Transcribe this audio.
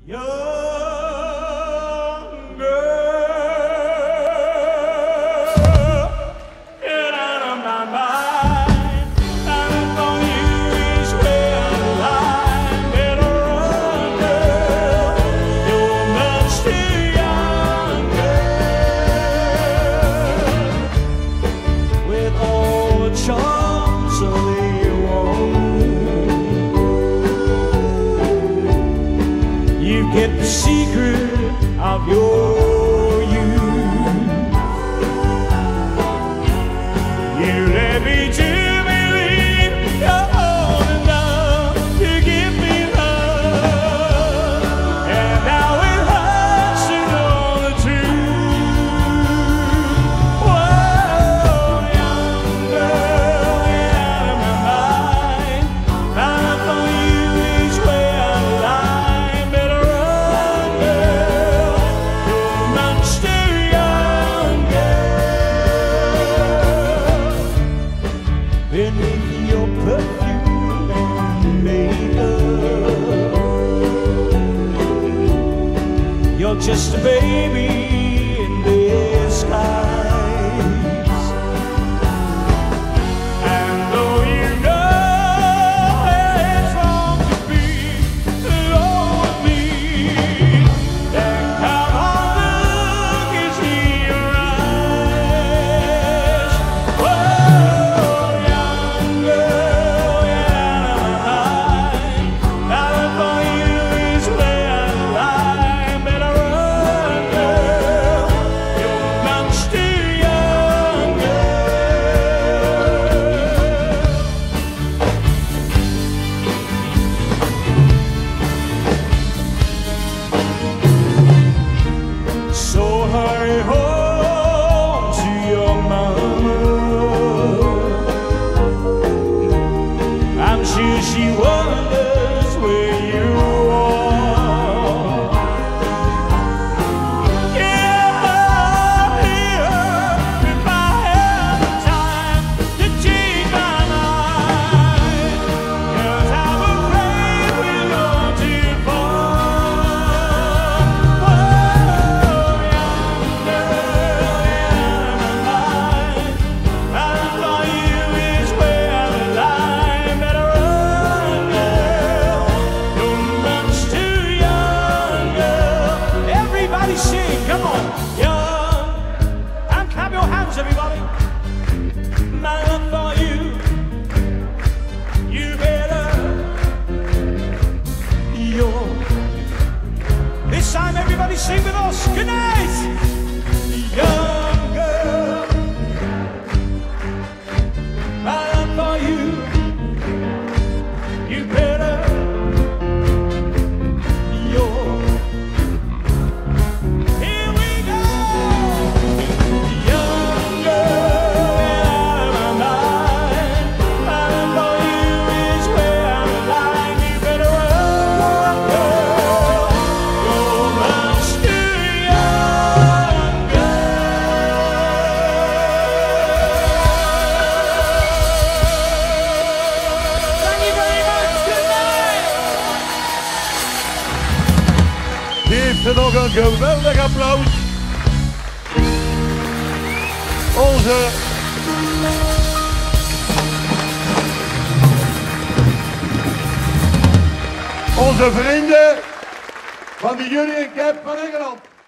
Young girl, get out of my mind. Time for you is where I'm lying. Better run, girl. You're much too young, girl. With all the charms of the you get the secret of your youth. You let me to believe you're old enough to give me love, and now it hurts to know the truth. Whoa, young girl, get out of my mind. Time for you is where I'm lying. Better run, girl. You're much too young, girl. Beneath your perfume and makeup, you're just a baby in disguise. And though you know it's wrong to be alone with me, then come on, look into your eyes. Whoa, young girl, get out of my mind. Time for you is where I'm lying. Better run, girl. You're much too young, so hurry home to your mama. I'm sure she wonders where you are. Yeah, if I had the time to change my mind, 'cause I'm afraid we're gone too far. Whoa, young girl, get out of my mind. Time for you is where I'm lying. Better run, girl. You're much too young, girl. Everybody sing, come on. Young, and clap your hands, everybody. My love for you, you better. You're. This time, everybody sing with us. Good night, young girl. My love for you, you better. You're. Here we go. Young girl, get out of my mind. My love for you is where I'm lying. You better run, girl. You're much too young, girl. Thank you very much. Good night. Geef ze nog een geweldig applaus. Onze vrienden van de Union Cap van Engeland.